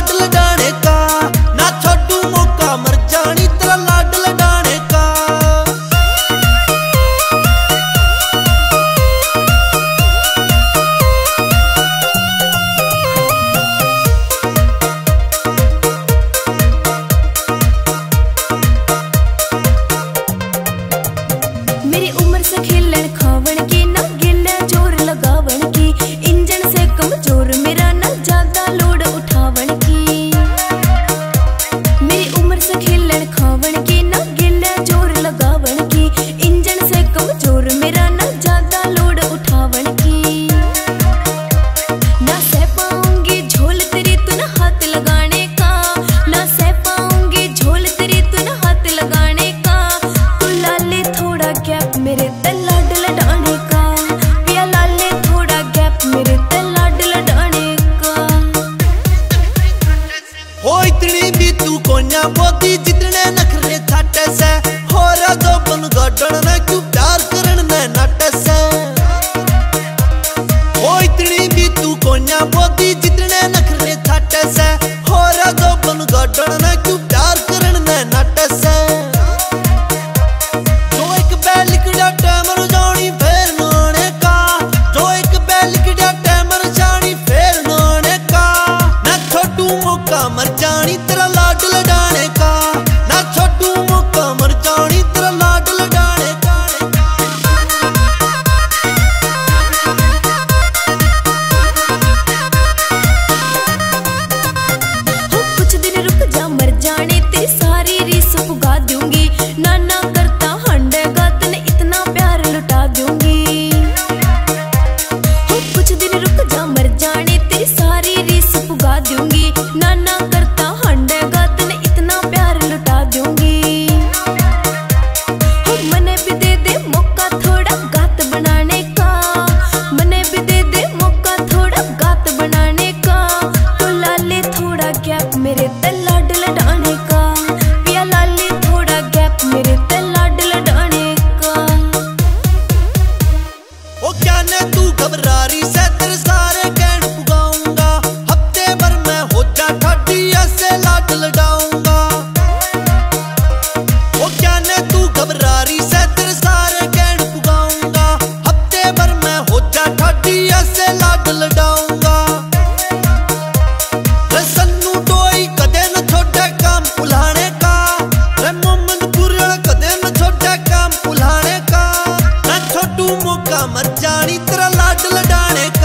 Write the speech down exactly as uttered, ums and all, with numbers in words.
लाड लडाने का, ना छोड़ू मौका मर जानी तेरा लाड लडाने का। मेरी उम्र से खेलन खावन की, ना गिले जोर लगावन की, इंजन से कमजोर मेरा ना ज्यादा लोड उठावन की। मेरी उम्र से खेलन खावन की, ना गिले जोर लगावन की, इंजन से कमजोर मेरा ना ज्यादा लोड उठावन की। ना सह पाऊंगी झोल तेरी तू ना हाथ लगाने का, ना सह पाऊंगी झोल तेरी तू ना हाथ लगाने का। तू लाले थोड़ा गैप मेरे ते लाड लडाने का, पिया लाले थोड़ा गैप मेरे ते लाड लडाने का। हो इतनी भी तू कोन्या बोती जितने नखरे छाटे से, हो रा दो बन गडन ने क्यों प्यार करन ने नाटे से। हो इतनी भी तू कोन्या बोती जितने नखरे छाटे से, हो रा दो बन गडन ने क्यों प्यार करन ने नाटे से। जो एक बैल किड़ा टैमर जानी फेर नाने का, जो एक बैल किड़ा टैमर जानी फेर नाने का। ना छोड़ू मौका मर जानी तेरा लाड लडाने का, ना छोड़ू मौका मर जानी तेरा लाड लडाने का। हो कुछ दिन रुक जा मर जाने तेरी सारी रीस पुगा दूंगी, ना ना करता हंडेगा तने इतना प्यार लुटा दूंगी। हो कुछ दिन रुक जा मर जाने तेरी सारी रीस पुगा दूंगी, ना ना करता हंडेगा तने इतना प्यार लुटा दूंगी। हो मने भी दे दे मौका थोड़ा गात बनाने का, मने भी दे दे मौका थोड़ा गात बनाने का। तो लाले थोड़ा गैप मेरे ते लाड लडाने का, पिया लाले थोड़ा गैप मेरे ते लाड लडाने का। ओ क्या ने तू घबरा रही से तेरे सारे कहन पुगाऊंगा, हफ्ते भर मैं हो जा ठाडी ऐसे लाड लडाऊंगा। ओ क्या ने तू घबरा रही से तेरे सारे कहन पुगाऊंगा, हफ्ते भर मैं हो जा ठाडी ऐसे लाड लडाऊंगा। रे सन्नू डोई कदे न छोड़े काम पुलाने का, रे मोहम्मद पुरल कदे न छोड़े काम पुलाने का। ना छोड़ू मौका मर जानी तेरा लाड लडाने का।